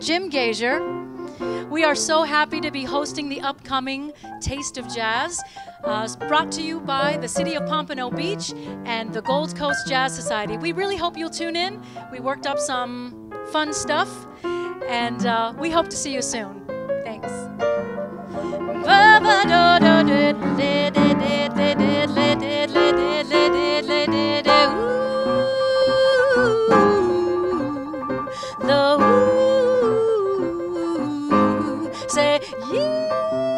Jim Gazier. We are so happy to be hosting the upcoming Taste of Jazz, brought to you by the City of Pompano Beach and the Gold Coast Jazz Society. We really hope you'll tune in. We worked up some fun stuff, and we hope to see you soon. Thanks. Say, yeah.